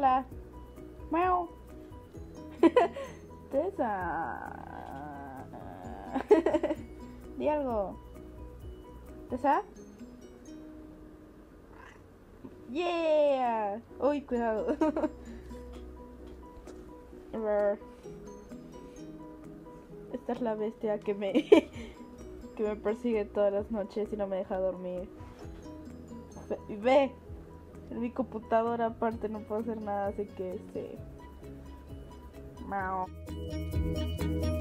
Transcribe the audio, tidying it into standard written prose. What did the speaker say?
Hola. Miau. Tessa. Di algo. ¿Tessa? Yeah. Uy, cuidado. Esta es la bestia que me que me persigue todas las noches y no me deja dormir. Ve, en mi computadora aparte no puedo hacer nada, así que Mao.